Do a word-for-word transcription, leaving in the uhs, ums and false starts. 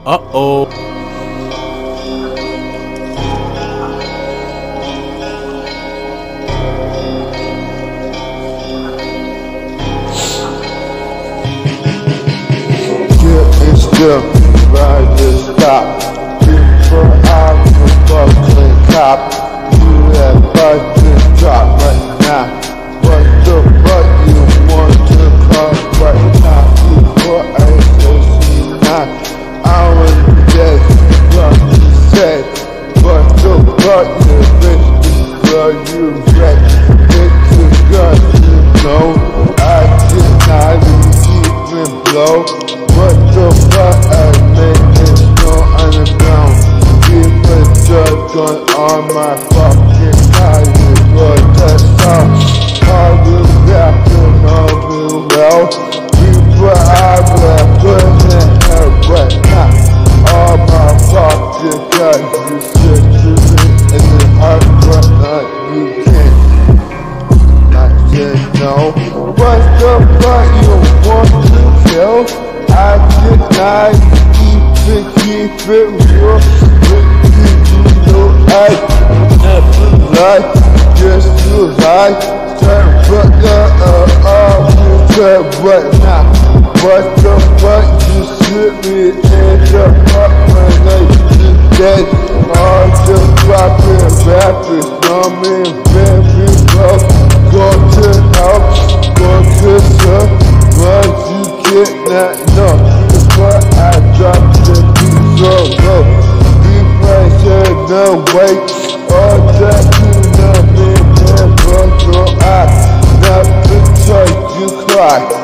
Uh-oh. Getting still, ride the stop. Before I'm a fucking cop. You have fucking drop right now. What the fuck you want to come right now? Before I say you not, I was just what you said. What the fuck you bitch, girl, you wreck. It's a gun, you know. I did not even blow. What the fuck I make it no underground? Keep a judge on all my fucking tires. But that's all. All the back and all the well. People I will put in her right now. All my fucking guys, you said to me in the heart, but not you can't. I said no. What the fuck you want to kill? I did not even keep it real with you, you know I never lie, just too high. Turn but uh uh you turn right now. What the fuck you slip me in the fuck when I just dead? All the fucking rappers know me very well. Go to help, go to serve, but you get that no. Before I drop the beat so low, before I said no wait, all that you know me never go. I never touch you cry.